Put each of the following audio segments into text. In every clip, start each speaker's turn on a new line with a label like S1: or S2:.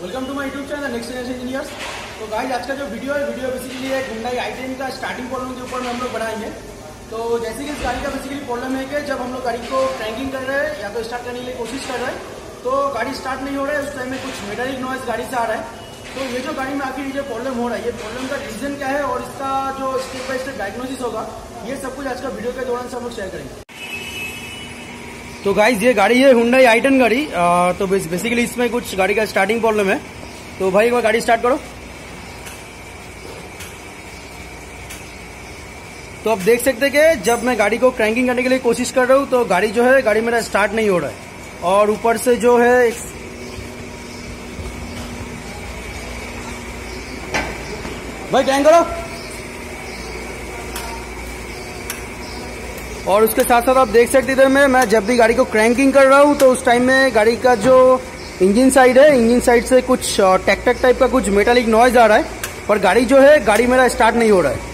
S1: Welcome to my YouTube channel next generation engineers. तो guys आज का जो वीडियो है बेसिकली एक Hyundai i10 का स्टार्टिंग प्रॉब्लम के ऊपर में हम लोग बनाएंगे। तो जैसे कि इस गाड़ी का बेसिकली प्रॉब्लम है कि जब हम लोग गाड़ी को क्रैंकिंग कर रहे हैं या तो स्टार्ट करने के लिए कोशिश कर रहे हैं तो गाड़ी स्टार्ट नहीं हो रहा है, उस टाइम में कुछ मेटालिक नॉइज गाड़ी से आ रहा है। तो ये जो गाड़ी में आखिर ये प्रॉब्लम हो रहा है, ये प्रॉब्लम का रीजन क्या है और इसका जो स्टेप बाय स्टेप डायग्नोसिस होगा, ये सब कुछ आज का वीडियो के दौरान से हम लोग शेयर करेंगे। तो गाइज ये गाड़ी है Hyundai i10 गाड़ी। तो बेसिकली इसमें कुछ गाड़ी का स्टार्टिंग प्रॉब्लम है। तो भाई एक बार गाड़ी स्टार्ट करो। तो आप देख सकते हैं कि जब मैं गाड़ी को क्रैंकिंग करने के लिए कोशिश कर रहा हूँ तो गाड़ी जो है गाड़ी मेरा स्टार्ट नहीं हो रहा है और ऊपर से जो है भाई क्रैंक करो। और उसके साथ साथ आप देख सकते थे मैं जब भी गाड़ी को क्रैंकिंग कर रहा हूँ तो उस टाइम में गाड़ी का जो इंजन साइड है, इंजन साइड से कुछ टैक टैक टाइप का कुछ मेटालिक नॉइज आ रहा है, पर गाड़ी जो है गाड़ी मेरा स्टार्ट नहीं हो रहा है।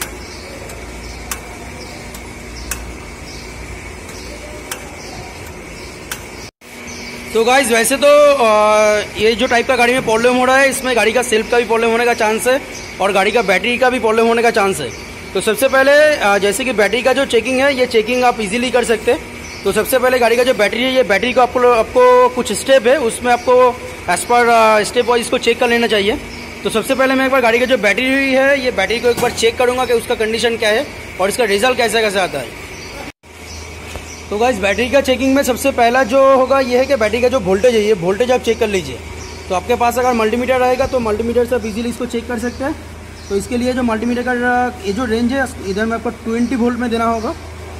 S1: तो गाइज वैसे तो ये जो टाइप का गाड़ी में प्रॉब्लम हो रहा है, इसमें गाड़ी का सेल्फ का भी प्रॉब्लम होने का चांस है और गाड़ी का बैटरी का भी प्रॉब्लम होने का चांस है। तो सबसे पहले जैसे कि बैटरी का जो चेकिंग है, ये चेकिंग आप इजीली कर सकते हैं। तो सबसे पहले गाड़ी का जो बैटरी है, ये बैटरी को आपको कुछ स्टेप है, उसमें आपको एज पर स्टेप वाइज इसको चेक कर लेना चाहिए। तो सबसे पहले मैं एक बार गाड़ी का जो बैटरी है, ये बैटरी को एक बार चेक करूंगा कि उसका कंडीशन क्या है और इसका रिजल्ट कैसे कैसे आता है। तो गाइस बैटरी का चेकिंग में सबसे पहला जो होगा ये है कि बैटरी का जो वोल्टेज है, ये वोल्टेज आप चेक कर लीजिए। तो आपके पास अगर मल्टीमीटर रहेगा तो मल्टीमीटर से आप इजीली इसको चेक कर सकते हैं। तो इसके लिए जो मल्टीमीटर का ये जो रेंज है, इधर में आपको 20 वोल्ट में देना होगा।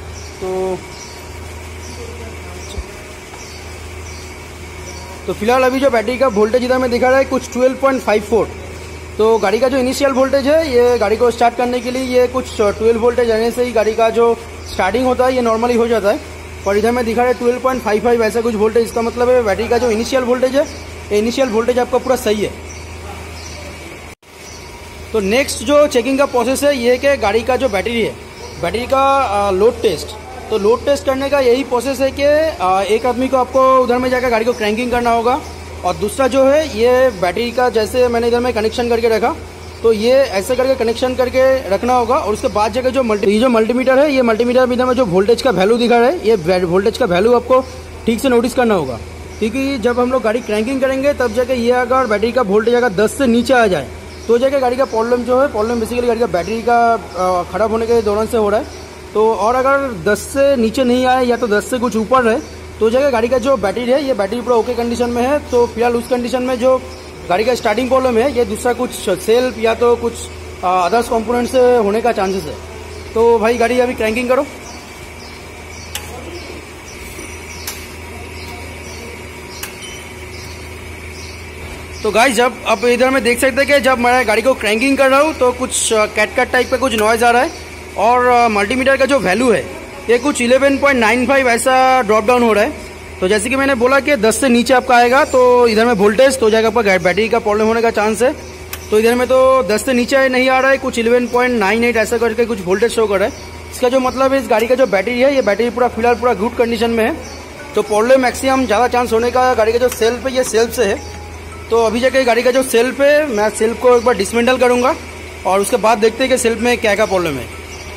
S1: तो फिलहाल अभी जो बैटरी का वोल्टेज इधर में दिखा रहा है कुछ 12.54। तो गाड़ी का जो इनिशियल वोल्टेज है, ये गाड़ी को स्टार्ट करने के लिए ये कुछ 12 वोल्टेज रहने से ही गाड़ी का जो स्टार्टिंग होता है ये नॉर्मली हो जाता है। और इधर में दिखा रहा है 12.55 ऐसा कुछ वोल्टेज। इसका मतलब है बैटरी का जो इनिशियल वोल्टेज है, ये इनिशियल वोल्टेज आपका पूरा सही है। तो नेक्स्ट जो चेकिंग का प्रोसेस है ये है कि गाड़ी का जो बैटरी है, बैटरी का लोड टेस्ट। तो लोड टेस्ट करने का यही प्रोसेस है कि एक आदमी को आपको उधर में जाकर गाड़ी को क्रैंकिंग करना होगा और दूसरा जो है ये बैटरी का, जैसे मैंने इधर में कनेक्शन करके रखा, तो ये ऐसे करके कनेक्शन करके रखना होगा। और उसके बाद जगह जो मल्टीमीटर है, ये मल्टीमीटर इधर में जो वोल्टेज का वैल्यू दिखा रहा है, ये वोल्टेज का वैल्यू आपको ठीक से नोटिस करना होगा, क्योंकि जब हम लोग गाड़ी क्रैंकिंग करेंगे तब जाके ये अगर बैटरी का वोल्टेज अगर 10 से नीचे आ जाए तो जाके गाड़ी का प्रॉब्लम जो है, प्रॉब्लम बेसिकली गाड़ी का बैटरी का खराब होने के दौरान से हो रहा है। तो और अगर 10 से नीचे नहीं आए या तो 10 से कुछ ऊपर रहे तो जगह गाड़ी का जो बैटरी है, ये बैटरी पूरा ओके कंडीशन में है। तो फिलहाल उस कंडीशन में जो गाड़ी का स्टार्टिंग प्रॉब्लम है, ये दूसरा कुछ सेल्फ या तो कुछ अदर्स कंपोनेंट से होने का चांसेस है। तो भाई गाड़ी अभी क्रैंकिंग करो। तो गाइस जब आप इधर में देख सकते हैं कि जब मैं गाड़ी को क्रैंकिंग कर रहा हूँ तो कुछ कैट टाइप का कुछ नॉइज आ रहा है और मल्टीमीटर का जो वैल्यू है ये कुछ 11.95 ऐसा ड्रॉप डाउन हो रहा है। तो जैसे कि मैंने बोला कि 10 से नीचे आपका आएगा तो इधर में वोल्टेज तो जाएगा, आपका बैटरी का प्रॉब्लम होने का चांस है। तो इधर में तो 10 से नीचे नहीं आ रहा है, कुछ 11.98 ऐसा करके कुछ वोल्टेज शो कर रहा है। इसका जो मतलब है इस गाड़ी का जो बैटरी है, ये बैटरी पूरा फिलहाल पूरा गुड कंडीशन में है। तो प्रॉब्लम मैक्सिमम ज़्यादा चांस होने का गाड़ी का जो सेल्फ है, ये सेल्फ से है। तो अभी जाके गाड़ी का जो सेल्फ है, मैं सेल्फ को एक बार डिसमेंटल करूँगा और उसके बाद देखते हैं कि सेल्फ में क्या क्या प्रॉब्लम है।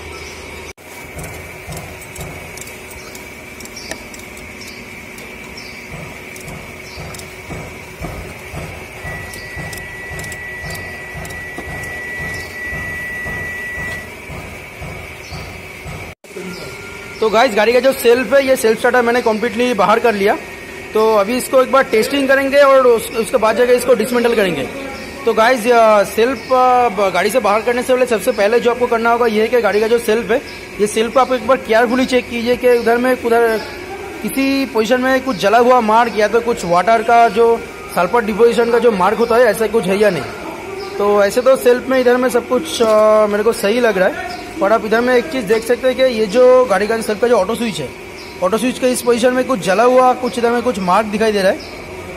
S1: तो गाइस गाड़ी का जो सेल्फ है, ये सेल्फ स्टार्टर मैंने कम्प्लीटली बाहर कर लिया। तो अभी इसको एक बार टेस्टिंग करेंगे और उसके बाद जाकर इसको डिसमेंटल करेंगे। तो गाइस सेल्फ गाड़ी से बाहर करने से पहले सबसे पहले जो आपको करना होगा ये है कि गाड़ी का जो सेल्फ है, ये सेल्फ आप एक बार केयरफुली चेक कीजिए कि उधर में किसी पोजीशन में कुछ जला हुआ मार्क या तो कुछ वाटर का जो सल्फर डिपोजिशन का जो मार्क होता है, ऐसा कुछ है या नहीं। तो ऐसे तो सेल्फ में इधर में सब कुछ मेरे को सही लग रहा है। और आप इधर में एक चीज़ देख सकते हैं कि ये जो गाड़ी का सेल्फ का जो ऑटो स्विच है, ऑटो स्विच के इस पोजीशन में कुछ जला हुआ, कुछ इधर में कुछ मार्क दिखाई दे रहा है।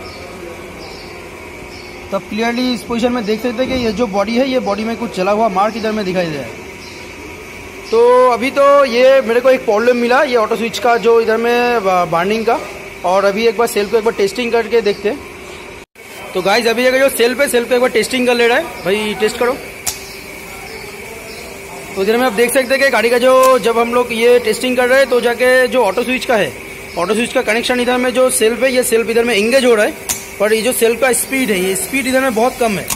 S1: तो आप क्लियरली इस पोजीशन में देख सकते हैं कि ये जो बॉडी है, ये बॉडी में कुछ जला हुआ मार्क इधर में दिखाई दे रहा है। तो अभी तो ये मेरे को एक प्रॉब्लम मिला, ये ऑटो स्विच का जो इधर में बार्निंग का। और अभी एक बार सेल्फ को एक बार टेस्टिंग करके देखते हैं। तो गाइस अभी जगह जो सेल्फ है, सेल्फ का एक बार टेस्टिंग कर ले रहा है भाई, टेस्ट करो। तो इधर में आप देख सकते हैं कि गाड़ी का जो जब हम लोग ये टेस्टिंग कर रहे हैं तो जाके जो ऑटो स्विच का है, ऑटो स्विच का कनेक्शन इधर में जो सेल्फ है, ये सेल्फ इधर में एंगेज हो रहा है, पर ये जो सेल्फ का स्पीड है, ये स्पीड इधर में बहुत कम है।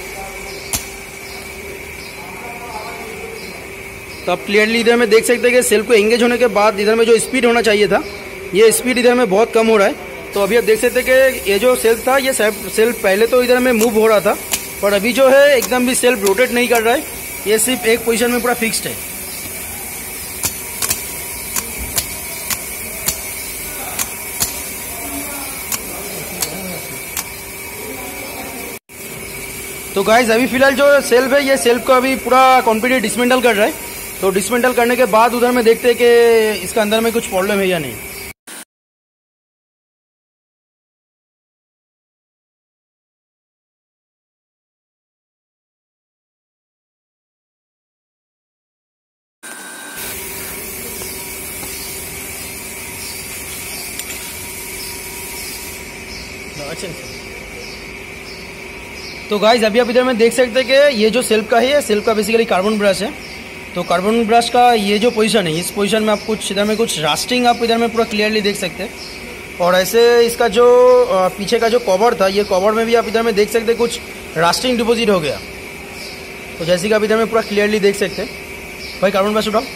S1: तो आप क्लियरली इधर में देख सकते हैं कि सेल्फ को एंगेज होने के बाद इधर में जो स्पीड होना चाहिए था, ये स्पीड इधर में बहुत कम हो रहा है। तो अभी आप देख सकते हैं कि ये जो सेल्फ था, ये सेल्फ पहले तो इधर में मूव हो रहा था, पर अभी जो है एकदम भी सेल्फ रोटेट नहीं कर रहा है, ये सिर्फ एक पोजीशन में पूरा फिक्स्ड है। तो गाइस अभी फिलहाल जो सेल्फ है, ये सेल्फ को अभी पूरा कॉम्प्लीटली डिसमेंटल कर रहा है। तो डिसमेंटल करने के बाद उधर में देखते हैं कि इसका अंदर में कुछ प्रॉब्लम है या नहीं। तो गाइस अभी आप इधर में देख सकते हैं कि ये जो सेल्फ का है, ये सेल्फ का बेसिकली कार्बन ब्रश है। तो कार्बन ब्रश का ये जो पोजीशन है, इस पोजीशन में आप कुछ इधर में कुछ रास्टिंग आप इधर में पूरा क्लियरली देख सकते हैं। और ऐसे इसका जो पीछे का जो कवर था, ये कवर में भी आप इधर में देख सकते हैं कुछ रास्टिंग डिपोजिट हो गया। तो जैसे कि आप इधर में पूरा क्लियरली देख सकते हैं। भाई कार्बन ब्रश उठाओ।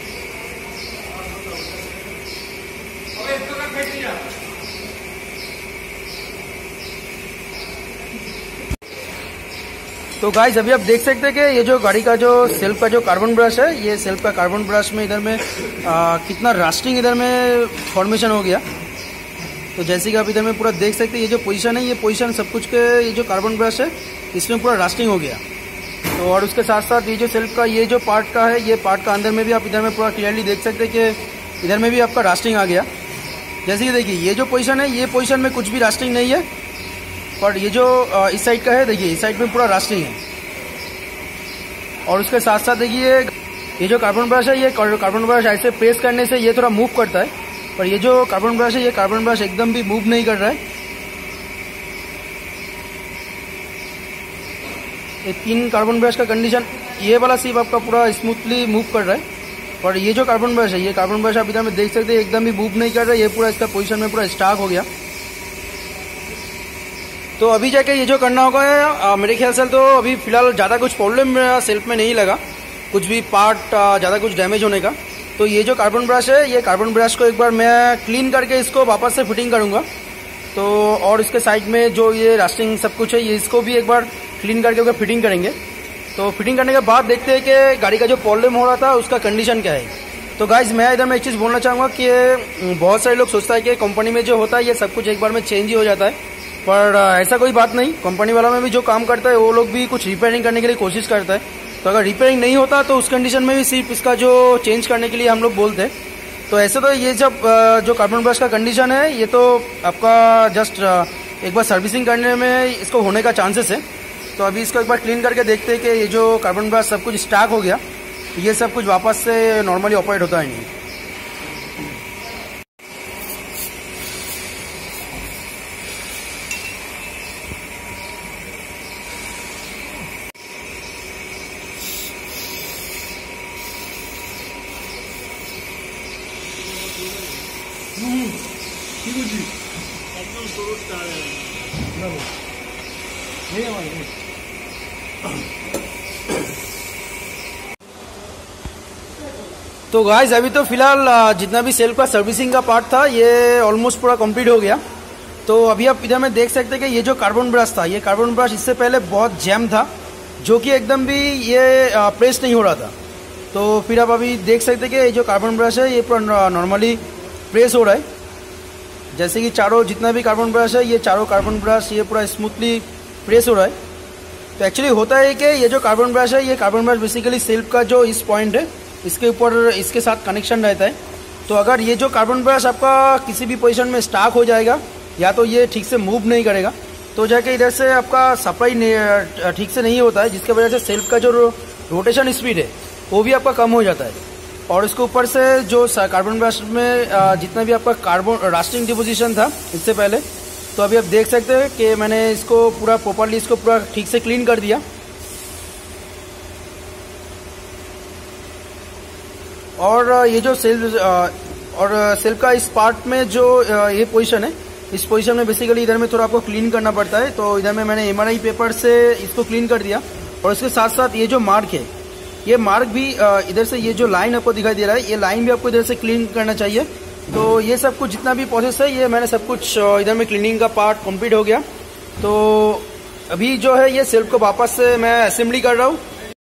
S1: तो गाइस अभी आप देख सकते हैं कि ये जो गाड़ी का जो सेल्फ का जो कार्बन ब्रश है, ये सेल्फ का कार्बन ब्रश में इधर में कितना रास्टिंग इधर में फॉर्मेशन हो गया। तो जैसे कि आप इधर में पूरा देख सकते हैं, ये जो पोजीशन है, ये पोजीशन सब कुछ के ये जो कार्बन ब्रश है, इसमें पूरा रास्टिंग हो गया। तो और उसके साथ साथ ये जो सेल्फ का ये जो पार्ट का है, ये पार्ट का अंदर में भी आप इधर में पूरा क्लियरली देख सकते हैं कि इधर में भी आपका रास्टिंग आ गया। जैसे कि देखिए ये जो पोजीशन है, ये पोजीशन में कुछ भी रास्टिंग नहीं है, पर ये जो इस साइड का है, देखिए इस साइड में पूरा रास्टिंग है। और उसके साथ साथ देखिए ये जो कार्बन ब्रश है, ये कार्बन ब्रश ऐसे प्रेस करने से ये थोड़ा मूव करता है, पर ये जो कार्बन ब्रश है, ये कार्बन ब्रश एकदम भी मूव नहीं कर रहा है। ये पिन कार्बन ब्रश का कंडीशन, ये वाला सिर्फ आपका पूरा स्मूथली मूव कर रहा है, पर ये जो कार्बन ब्रश है, ये कार्बन ब्रश आप इधर में देख सकते हैं एकदम भी मूव नहीं कर रहा है, ये पूरा इसका पोजीशन में पूरा स्टक हो गया। तो अभी जाके ये जो करना होगा, मेरे ख्याल से तो अभी फिलहाल ज़्यादा कुछ प्रॉब्लम सेल्फ में नहीं लगा, कुछ भी पार्ट ज़्यादा कुछ डैमेज होने का। तो ये जो कार्बन ब्रश है, ये कार्बन ब्रश को एक बार मैं क्लीन करके इसको वापस से फिटिंग करूँगा। तो और इसके साइड में जो ये रास्टिंग सब कुछ है, ये इसको भी एक बार क्लीन करके फिटिंग करेंगे। तो फिटिंग करने के बाद देखते हैं कि गाड़ी का जो प्रॉब्लम हो रहा था उसका कंडीशन क्या है। तो गाइज मैं इधर में एक चीज़ बोलना चाहूँगा कि बहुत सारे लोग सोचता है कि कंपनी में जो होता है ये सब कुछ एक बार में चेंज ही हो जाता है, पर ऐसा कोई बात नहीं। कंपनी वाला में भी जो काम करता है वो लोग भी कुछ रिपेयरिंग करने के लिए कोशिश करता है। तो अगर रिपेयरिंग नहीं होता तो उस कंडीशन में भी सिर्फ इसका जो चेंज करने के लिए हम लोग बोलते हैं। तो ऐसे तो ये जब जो कार्बन ब्रश का कंडीशन है, ये तो आपका जस्ट एक बार सर्विसिंग करने में इसको होने का चांसेस है। तो अभी इसको एक बार क्लीन करके देखते हैं कि ये जो कार्बन ब्रश सब कुछ स्टैक हो गया, ये सब कुछ वापस से नॉर्मली ऑपरेट होता है नहीं। तो गाइस अभी तो फिलहाल जितना भी सेल्फ का सर्विसिंग का पार्ट था, ये ऑलमोस्ट पूरा कंप्लीट हो गया। तो अभी आप इधर में देख सकते हैं कि ये जो कार्बन ब्रश था, ये कार्बन ब्रश इससे पहले बहुत जैम था, जो कि एकदम भी ये प्रेस नहीं हो रहा था। तो फिर आप अभी देख सकते हैं कि ये जो कार्बन ब्रश है, ये पूरा नॉर्मली प्रेस हो रहा है। जैसे कि चारों जितना भी कार्बन ब्रश है, ये चारों कार्बन ब्रश ये पूरा स्मूथली प्रेस हो रहा है। तो एक्चुअली होता है कि ये जो कार्बन ब्रश है, ये कार्बन ब्रश बेसिकली सेल्फ का जो इस पॉइंट है, इसके ऊपर इसके साथ कनेक्शन रहता है। तो अगर ये जो कार्बन ब्रश आपका किसी भी पोजीशन में स्टक हो जाएगा, या तो ये ठीक से मूव नहीं करेगा, तो जाके इधर से आपका सप्लाई ठीक से नहीं होता है, जिसकी वजह से सेल्फ का जो रोटेशन स्पीड है वो भी आपका कम हो जाता है। और इसके ऊपर से जो कार्बन ब्रश में जितना भी आपका कार्बन रास्टिंग डिपोजिशन था इससे पहले, तो अभी आप देख सकते हैं कि मैंने इसको पूरा प्रॉपरली इसको पूरा ठीक से क्लीन कर दिया। और ये जो सेल्फ का इस पार्ट में जो ये पोजीशन है, इस पोजीशन में बेसिकली इधर में थोड़ा आपको क्लीन करना पड़ता है। तो इधर में मैंने MRI पेपर से इसको क्लीन कर दिया। और इसके साथ साथ ये जो मार्क है, ये मार्क भी इधर से ये जो लाइन आपको दिखाई दे रहा है, ये लाइन भी आपको इधर से क्लीन करना चाहिए। तो ये सब कुछ जितना भी प्रोसेस है, ये मैंने सब कुछ इधर में क्लीनिंग का पार्ट कंप्लीट हो गया। तो अभी जो है ये सेल्फ को वापस से मैं असेंबली कर रहा हूँ।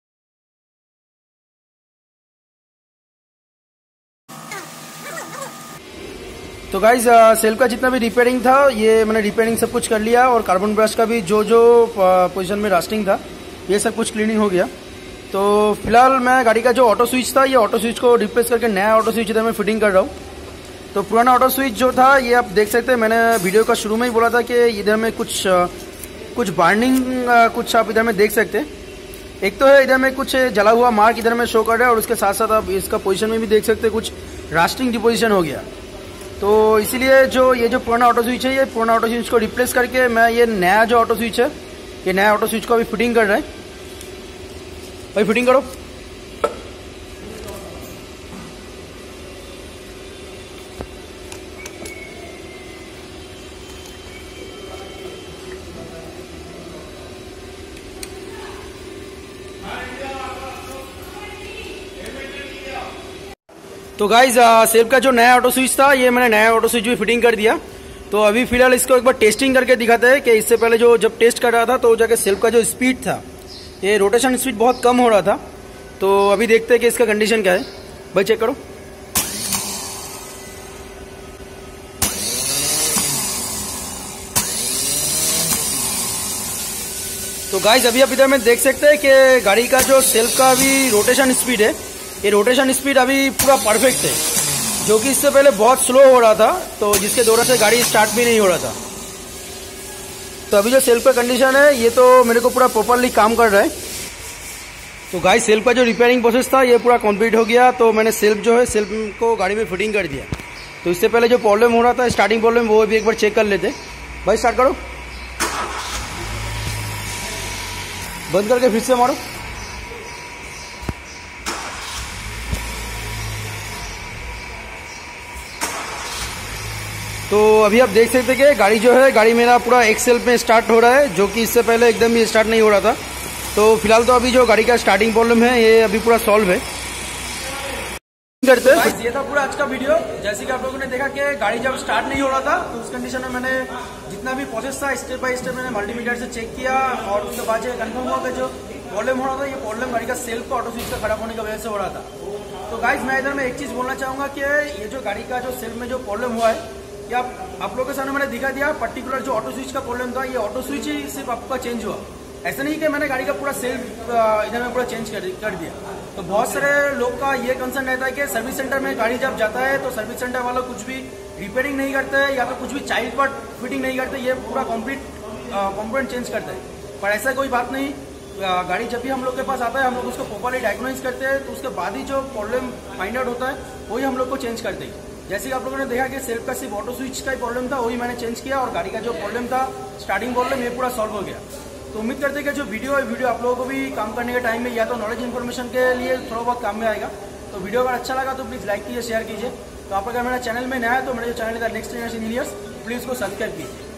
S1: तो गाइज सेल्फ का जितना भी रिपेयरिंग था, ये मैंने रिपेयरिंग सब कुछ कर लिया। और कार्बन ब्रश का भी जो जो पोजीशन में रास्टिंग था, ये सब कुछ क्लीनिंग हो गया। तो फिलहाल मैं गाड़ी का जो ऑटो स्विच था, ये ऑटो स्विच को रिप्लेस करके नया ऑटो स्विच इधर मैं फिटिंग कर रहा हूँ। तो पुराना ऑटो स्विच जो था, ये आप देख सकते हैं, मैंने वीडियो का शुरू में ही बोला था कि इधर में कुछ बार्निंग कुछ आप इधर में देख सकते हैं। एक तो है इधर में कुछ जला हुआ मार्क इधर में शो कर रहा है, और उसके साथ साथ आप इसका पोजीशन में भी देख सकते हैं कुछ रास्टिंग डिपोजिशन हो गया। तो इसीलिए ये जो पुराना ऑटो स्विच है, ये पुराना ऑटो स्विच को रिप्लेस करके मैं ये नया जो ऑटो स्विच है, ये नया ऑटो स्विच को अभी फिटिंग कर रहा है। भाई फिटिंग करो। तो गाइज सेल्फ का जो नया ऑटो स्विच था, ये मैंने नया ऑटो स्विच भी फिटिंग कर दिया। तो अभी फिलहाल इसको एक बार टेस्टिंग करके दिखाते हैं कि इससे पहले जब टेस्ट कर रहा था, तो जाके सेल्फ का जो स्पीड था, ये रोटेशन स्पीड बहुत कम हो रहा था। तो अभी देखते हैं कि इसका कंडीशन क्या है। भाई चेक करो। तो गाइज अभी आप इधर में देख सकते हैं कि गाड़ी का जो सेल्फ का अभी रोटेशन स्पीड है, ये रोटेशन स्पीड अभी पूरा परफेक्ट है, जो कि इससे पहले बहुत स्लो हो रहा था, तो जिसके दौरान से गाड़ी स्टार्ट भी नहीं हो रहा था। तो अभी जो सेल्फ का कंडीशन है, ये तो मेरे को पूरा प्रॉपरली काम कर रहा है। तो गाइस सेल्फ का जो रिपेयरिंग प्रोसेस था, ये पूरा कंप्लीट हो गया। तो मैंने सेल्फ को गाड़ी में फिटिंग कर दिया। तो इससे पहले जो प्रॉब्लम हो रहा था, स्टार्टिंग प्रॉब्लम, वो भी एक बार चेक कर लेते। भाई स्टार्ट करो, बंद करके फिर से मारो। तो अभी आप देख सकते हैं कि गाड़ी मेरा पूरा एक सेल्फ में स्टार्ट हो रहा है, जो कि इससे पहले एकदम भी स्टार्ट नहीं हो रहा था। तो फिलहाल तो अभी जो गाड़ी का स्टार्टिंग प्रॉब्लम है, ये अभी पूरा सॉल्व है। करते हैं। ये था पूरा आज का वीडियो। जैसे कि आप लोगों ने देखा कि गाड़ी जब स्टार्ट नहीं हो रहा था, तो उस कंडीशन में मैंने जितना भी प्रोसेस था, स्टेप बाय स्टेप मैंने मल्टीमीटर से चेक किया। और उसके बाद जो कंफर्म हुआ कि जो प्रॉब्लम हो रहा था, ये प्रॉब्लम गाड़ी का सेल्फ का ऑटो स्विच का खराब होने की वजह से हो रहा था। तो गाइज मैं इधर में एक चीज बोलना चाहूंगा कि ये जो गाड़ी का जो सेल्फ में जो प्रॉब्लम हुआ है, ये आप लोगों के सामने मैंने दिखा दिया। पर्टिकुलर जो ऑटो स्विच का प्रॉब्लम था, ये ऑटो स्विच ही सिर्फ आपका चेंज हुआ। ऐसा नहीं कि मैंने गाड़ी का पूरा सेल्फ इधर में पूरा चेंज कर दिया। तो बहुत सारे लोग का ये कंसर्न रहता है कि सर्विस सेंटर में गाड़ी जब जाता है, तो सर्विस सेंटर वालों कुछ भी रिपेयरिंग नहीं करते हैं, या फिर कुछ भी चाइल्ड पार्ट फिटिंग नहीं करते, ये पूरा कंप्लीट कंपोनेंट चेंज करते हैं। पर ऐसा कोई बात नहीं। गाड़ी जब भी हम लोग के पास आता है, हम लोग उसको प्रॉपरली डायग्नोज करते हैं। तो उसके बाद ही जो प्रॉब्लम फाइंड आउट होता है, वही हम लोग को चेंज करते हैं। जैसे कि आप लोगों ने देखा कि सेल्फ का सिर्फ ऑटो स्विच का ही प्रॉब्लम था, वही मैंने चेंज किया। और गाड़ी का जो प्रॉब्लम था, स्टार्टिंग प्रॉब्लम, ये पूरा सॉल्व हो गया। तो उम्मीद करते हैं कि जो वीडियो है, वीडियो आप लोगों को भी काम करने के टाइम में या तो नॉलेज इन्फॉर्मेशन के लिए थोड़ा बहुत काम में आएगा। तो वीडियो अगर अच्छा लगा तो प्लीज़ लाइक कीजिए, शेयर कीजिए। तो आप अगर मेरा चैनल में नया है, तो मेरा जो चैनल है नेक्स्ट जनरेशन इंजीनियर्स, प्लीज़ उसको सब्सक्राइब कीजिए।